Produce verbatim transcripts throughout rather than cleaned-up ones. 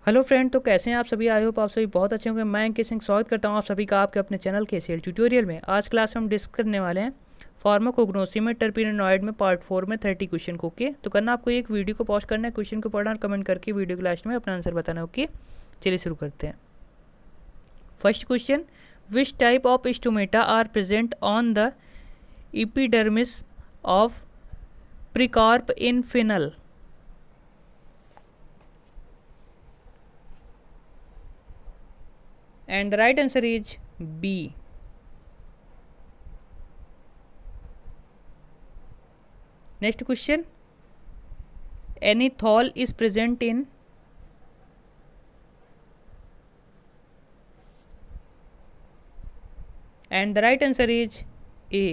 Hello friend, तो कैसे हैं आप सभी। आई होप आप सभी बहुत अच्छे होंगे। मैं अंकित सिंह स्वागत करता हूं आप सभी का आपके अपने चैनल के सेल ट्यूटोरियल में। आज क्लास में हम डिस्कस करने वाले हैं फार्माकोग्नोसी में टर्पेनोइड में पार्ट फोर में थर्टी क्वेश्चन को। ओके, तो करना आपको एक वीडियो को पॉज करना है, क्वेश्चन को पढ़ना और कमेंट करके वीडियो के लास्ट में अपना आंसर बताना। ओके, चलिए शुरू करते हैं। First question, which type of stomata are present on the epidermis of pericarp in fennel. And the right answer is B. Next question, any thol is present in and the right answer is A.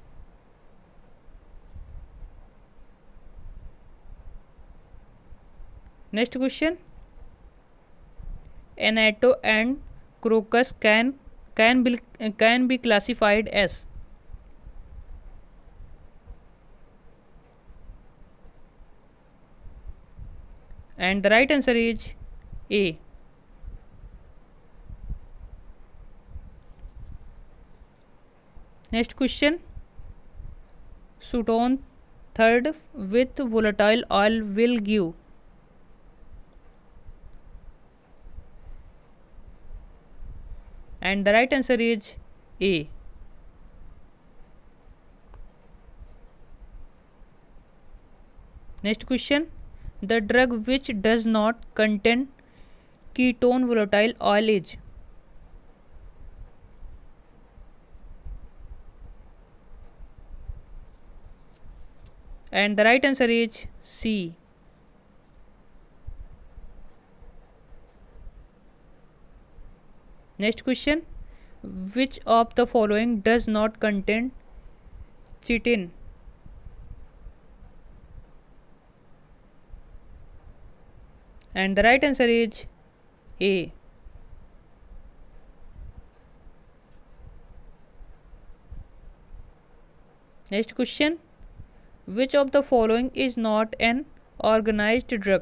Next question, Anato and crocus can can be can be classified as and the right answer is A. Next question, Suton third with volatile oil will give and the right answer is A. Next question, the drug which does not contain ketone volatile oil is and the right answer is C. Next question, which of the following does not contain chitin and the right answer is A. Next question, which of the following is not an organized drug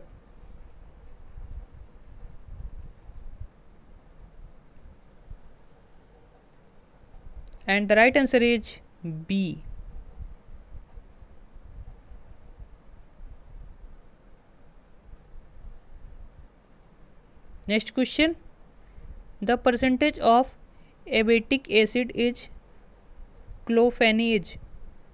and the right answer is B. Next question, the percentage of abbatic acid is clofenaze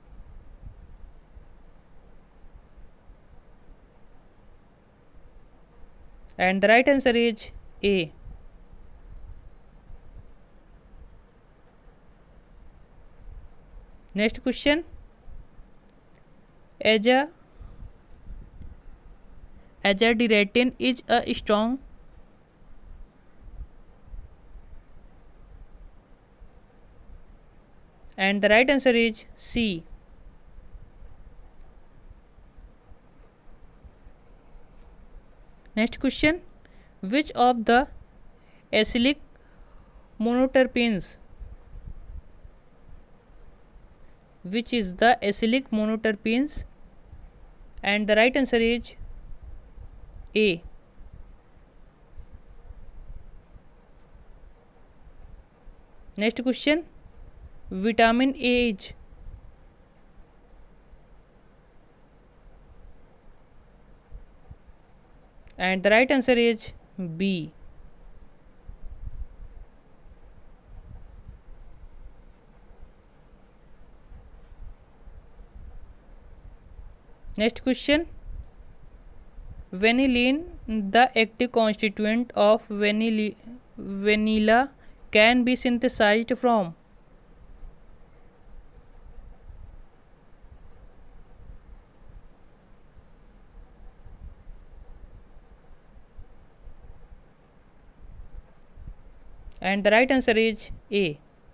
and the right answer is A. Next question, aza azadirachtin is a strong and the right answer is C. Next question, which of the acylic monoterpenes which is the acylic monoterpenes and the right answer is A. Next question, vitamin A is and the right answer is B. Next question, vanillin, the active constituent of vanilla, vanilla can be synthesized from and the right answer is A.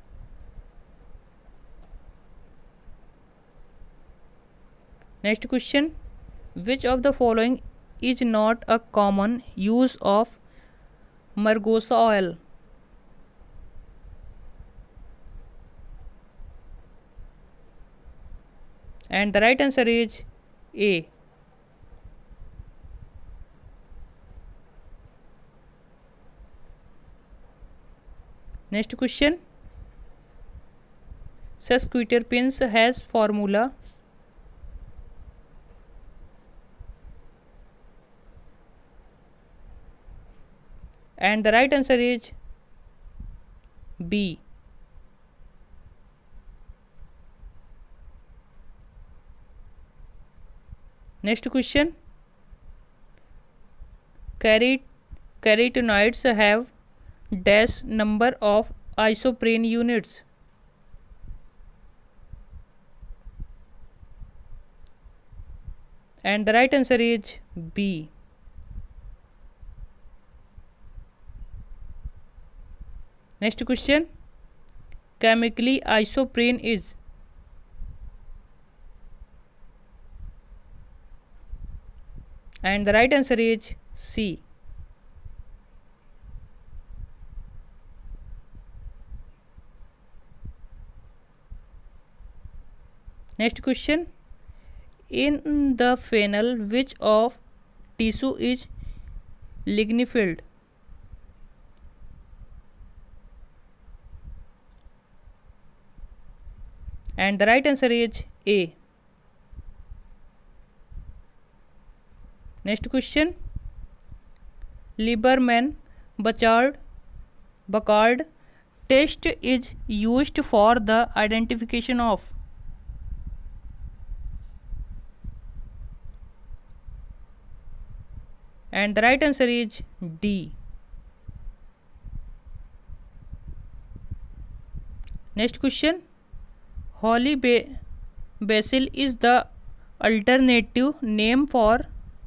Next question, which of the following is not a common use of margosa oil and the right answer is A. Next question. Sesquiterpins has formula. And the right answer is B. Next question. Carot carotenoids have dash number of isoprene units. And the right answer is B. Next question. Chemically, isoprene is. And the right answer is C. Next question. In the phenol, which of tissue is lignifilled? And the right answer is A. Next question. Lieberman Bachard Bacard test is used for the identification of. And the right answer is D. Next question. Holy ba basil is the alternative name for.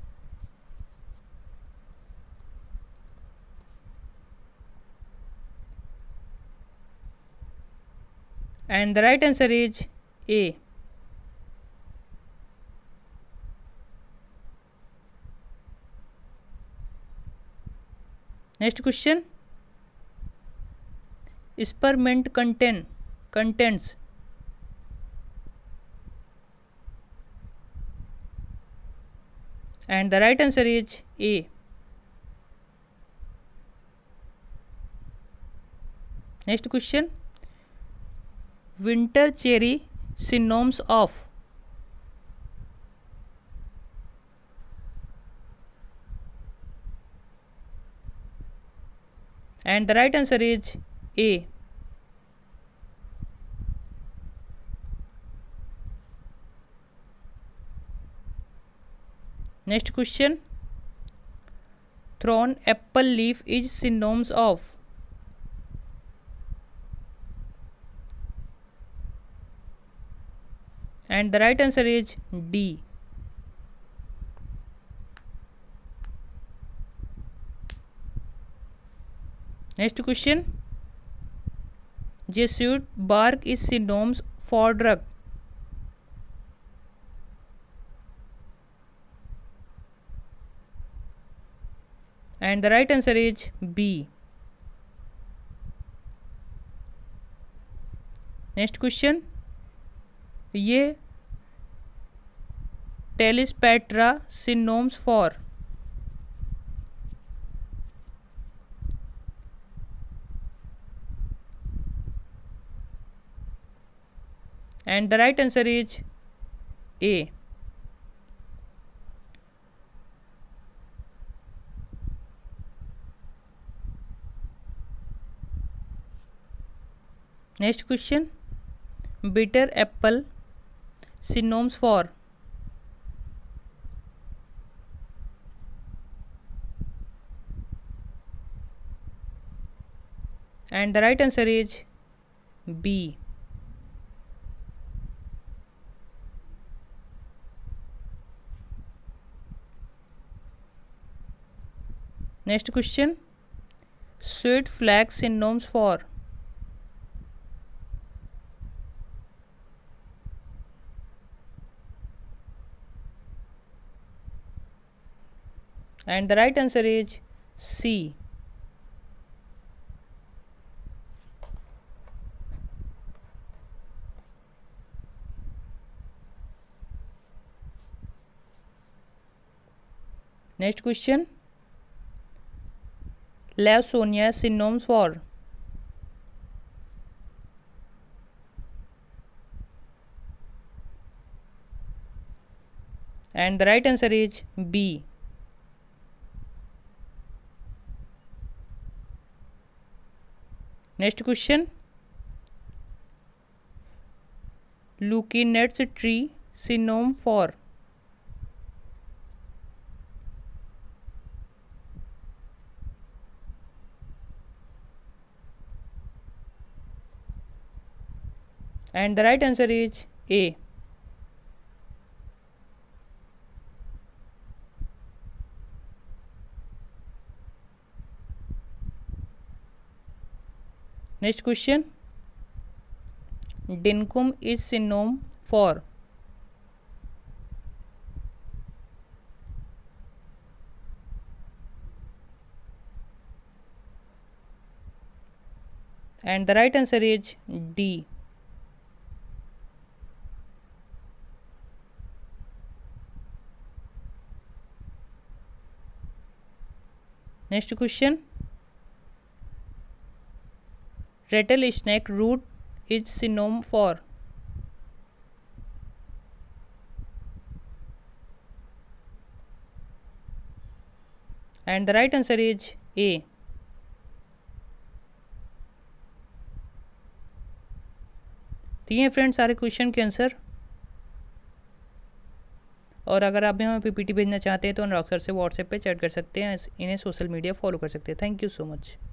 And the right answer is A. Next question. Spearmint contain contains. And the right answer is A. Next question. Winter cherry synonyms of. And the right answer is A. Next question. Thorn apple leaf is synonyms of. And the right answer is D. Next question. Jesuit bark is synonyms for drug. And the right answer is B. Next question. ये टेलिस्पेट्रा synonyms for. And the right answer is A. Next question. Bitter apple synonyms for. And the right answer is B. Next question. Sweet flax synonyms for. And the right answer is C. Next question. Lawsonia synonyms for. and the right answer is B. Next question. Leucaenets tree synonym for. And the right answer is A. Next question. Dincum is synonym for. And the right answer is D. Next question. Rattlesnake root is synonym for. And the right answer is A. तो ये friends सारे question के answer. और अगर आप भी हमें PPT भेजना चाहते हैं तो अनुराग सर से व्हाट्सएप पे चैट कर सकते हैं, इन्हें सोशल मीडिया फॉलो कर सकते हैं। Thank you so much.